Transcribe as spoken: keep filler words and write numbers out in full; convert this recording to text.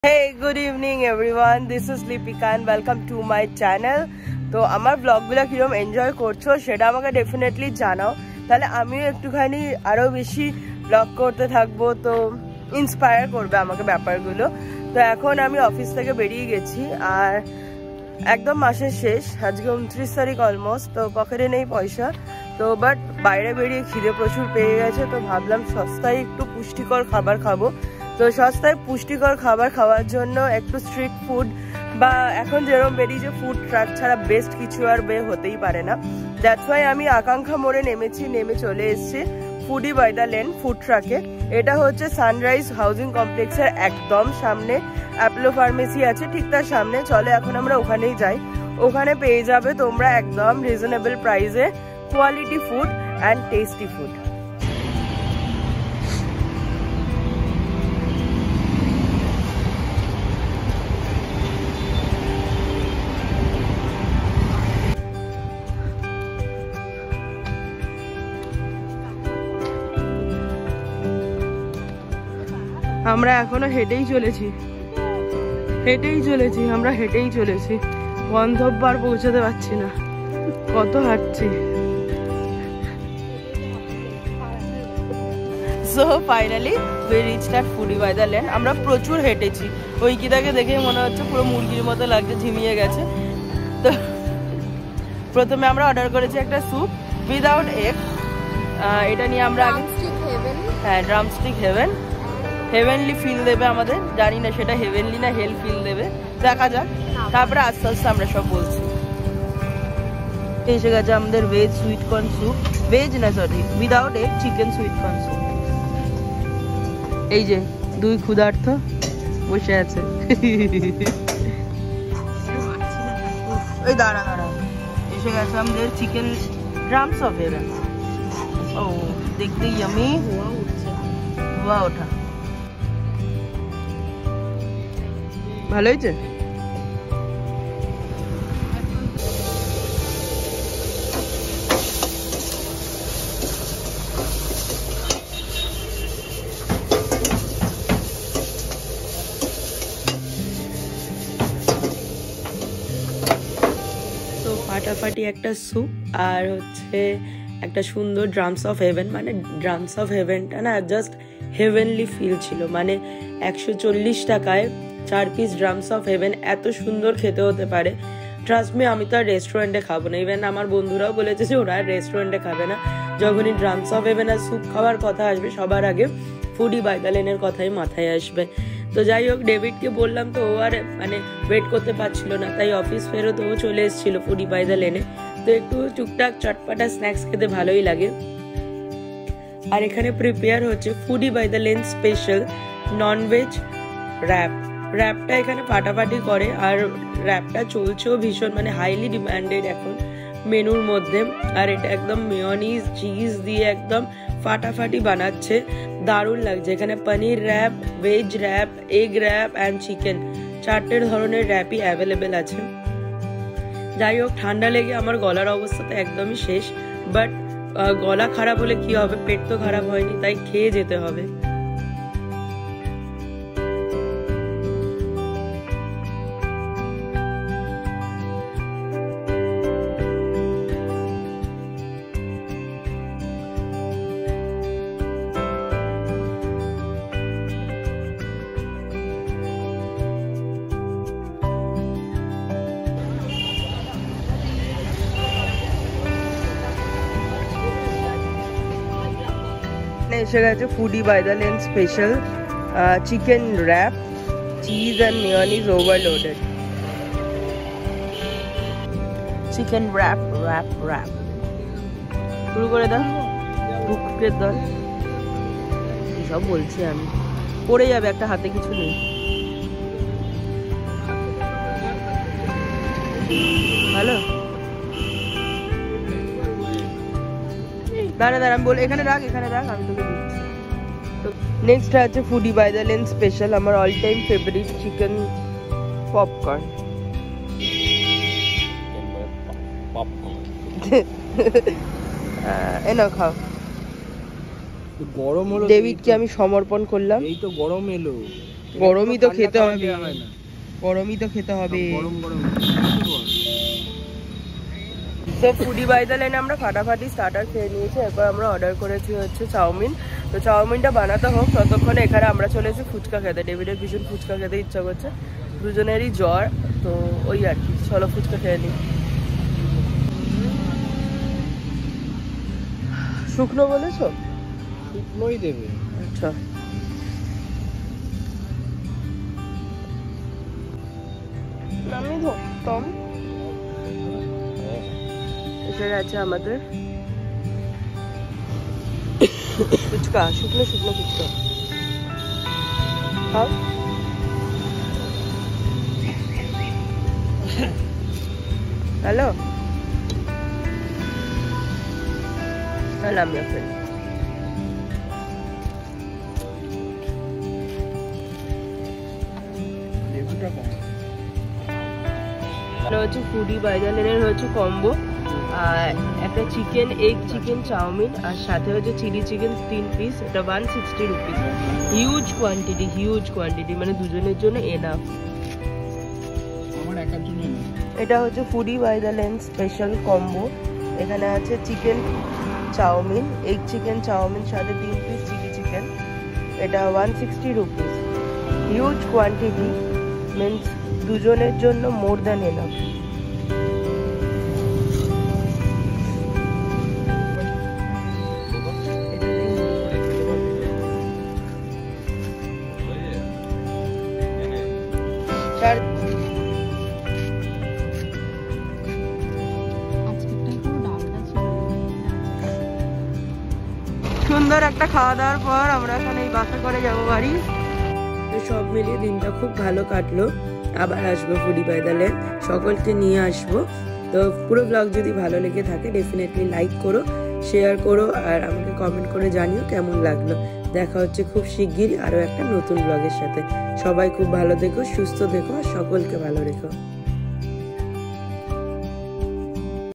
Hey, good evening everyone. This is Lipika and welcome to my channel. তো আমার ব্লগগুলো কিরকম এনজয় করছো সেটা আমাকে ডেফিনেটলি জানাও, তাহলে আমিও একটুখানি আরো বেশি ব্লগ করতে থাকবো, তো ইন্সপায়ার করবে আমাকে ব্যাপারগুলো। তো এখন আমি অফিস থেকে বেরিয়ে গেছি আর একদম মাসের শেষ, আজকে উনত্রিশ তারিখ অলমোস্ট। তো পকেটে নেই পয়সা, তো বাট বাইরে বেরিয়ে খিদে প্রচুর পেয়ে গেছে, তো ভাবলাম সস্তায় একটু পুষ্টিকর খাবার খাবো। তো সস্তায় পুষ্টিকর খাবার খাওয়ার জন্য একটু স্ট্রিট ফুড বা এখন যেরকম বেরিয়েছে ফুড ট্রাক ছাড়া বেস্ট কিছু আর বে হতেই পারে না। দ্যাটস ওয়াই আমি আকাঙ্ক্ষা মোড়ে নেমেছি, নেমে চলে এসেছি Foodie by the lane food ট্রাকে। এটা হচ্ছে সানরাইজ হাউজিং কমপ্লেক্সের একদম সামনে অ্যাপোলো ফার্মেসি আছে, ঠিক তার সামনে। চলে এখন আমরা ওখানেই যাই, ওখানে পেয়ে যাবে তোমরা একদম রিজনেবল প্রাইসে quality food and tasty food. আমরা এখনো হেঁটেই চলেছি হেঁটেই চলেছি আমরা হেঁটেই চলেছি গন্তব্যে পৌঁছাতে পারছি না, কত হাঁটছি। So finally we reached at Foodie by the lane. আমরা প্রচুর হেঁটেছি, ওই কিদাকে দেখে মনে হচ্ছে পুরো মুরগির মতো লাগছে, ঝিমিয়ে গেছে। তো প্রথমে আমরা অর্ডার করেছি একটা স্যুপ উইদাউট এগ, এটা নিয়ে আমরা আগে হ্যাঁ ড্রামস্টিক হেভেন হেভেনলি ফিল দেবে আমাদের, জানি না সেটা হেভেনলি না হেল ফিল দেবে, দেখা যাক। তারপরে আস্তে আস্তে আমরা সব বলছি। এসে গেছে আমাদের veg sweet corn soup, veg না sorry without egg chicken sweet corn soup. এই যে দুই ক্ষুধার্ত বসে আছে, ওই দাঁড়া দাঁড়া এসে গেছে আমাদের চিকেন ড্রামস অফ হেভেন। ও দেখতে ইয়ামি ওয়া ওঠা ভালো হয়েছে। তো ফাটাফাটি একটা স্যুপ আর হচ্ছে একটা সুন্দর ড্রামস অফ হেভেন, মানে ড্রামস অফ হেভেনটা না জাস্ট হেভেনলি ফিল ছিল, মানে একশো চল্লিশ টাকায় চার পিস ড্রামস অফ হেভেন এত সুন্দর খেতে হতে পারে। ট্রাস্ট মি, আমি তো আর রেস্টুরেন্টে খাবো না, ইভেন আমার বন্ধুরাও বলেছে যে ওরা আর রেস্টুরেন্টে খাবে না। যখনই ড্রামস অফ হেভেন আর স্যুপ খাওয়ার কথা আসবে সবার আগে ফুডি বাই দ্য লেনের কথাই মাথায় আসবে। তো যাই হোক, ডেভিডকে বললাম, তো ও আর মানে ওয়েট করতে পারছিল না, তাই অফিস ফেরত ও চলে এসেছিল ফুডি বাই দ্য লেনে। তো একটু টুকটাক চটপাটা স্ন্যাক্স খেতে ভালোই লাগে। আর এখানে প্রিপেয়ার হচ্ছে Foodie by the lane special nonveg wrap. র্যাপটা এখানে ফাটাফাটি করে, আর র্যাপটা চলছেও ভীষণ, মানে হাইলি ডিমান্ডেড এখন মেনুর মধ্যে। আর এটা একদম মেয়োনিজ চিজ দিয়ে একদম ফাটাফাটি বানাচ্ছে, দারুণ লাগছে। এখানে paneer wrap, veg wrap, egg wrap and chicken, চারটে ধরনের র্যাপই অ্যাভেলেবেল আছে। যাই হোক, ঠান্ডা লেগে আমার গলার অবস্থা তো একদমই শেষ, বাট গলা খারাপ হলে কি হবে, পেট তো খারাপ হয়নি, তাই খেয়ে যেতে হবে। এসে গেছে Foodie by the lane special chicken wrap, cheese and mayonnaise overloaded. Chicken wrap wrap wrap শুরু করে দাও, বুকের দল সব বলছি আমি, পড়ে যাবে, একটা হাতে কিছু নেই। ভালো দাঁড়া দাঁড়া আমি বল, এখানে রাখ এখানে রাখ আমি তোকে দিচ্ছি। তো নেক্সট আছে Foodie by the lane special আমার all time favourite chicken popcorn. এনাও খাও। গরম হলো, ডেভিডকে আমি সমর্পণ করলাম। এই তো গরম এলো, গরমই তো খেতে হবে, গরমই তো খেতে হবে। তো ফুডি বাই দ্য লেনে আমরা ফাটাফাটি স্টার্টার খেয়ে নিয়েছি। এরপর আমরা অর্ডার করেছি হচ্ছে চাউমিন। তো চাউমিনটা বানাতে হোক ততক্ষণে এখানে আমরা চলে এসেছি ফুচকা খেতে। ডেভিডের ভীষণ ফুচকা খেতে ইচ্ছা করছে, দুজনেরই জ্বর, তো ওই আর কি, চলো ফুচকা খেয়ে নিই। শুকনো বলেছো? শুকনোই দেবে। আচ্ছা, নামি ধরতাম। এখানে আছে আমাদের ফুচকা, শুকনো শুকনো ফুচকা। খাও। হ্যালো, আমি আপনার হচ্ছে ফুডি বাই দ্য লেনের হচ্ছে কম্বো, আর একটা চিকেন এগ চিকেন চাউমিন, আর সাথে হচ্ছে চিলি চিকেন তিন পিস, এটা one sixty rupees. Huge quantity, huge quantity, মানে দুজনের জন্য এনাফ। এটা হচ্ছে Foodie by the lane special combo. এখানে আছে chicken chow mein, egg chicken chow mein, সাথে তিন পিস চিলি চিকেন, এটা one sixty rupees. Huge quantity, means দুজনের জন্য মোর দ্যান এনাফ। সুন্দর একটা খাওয়া দাওয়ার পর আমরা এখন এই বাসে করে যাবো বাড়ি। সব মিলিয়ে দিনটা খুব ভালো কাটলো। আবার আসবো ফুডি বাই দ্য লেন, সকলকে নিয়ে আসবো। তো পুরো ব্লগ যদি ভালো লেগে থাকে ডেফিনেটলি লাইক করো, শেয়ার করো, আর আমাকে কমেন্ট করে জানিও কেমন লাগলো। দেখা হচ্ছে খুব শিগগিরই আরও একটা নতুন ব্লগের সাথে। সবাই খুব ভালো থেকো, সুস্থ থেকো, আর সকলকে ভালো রেখো।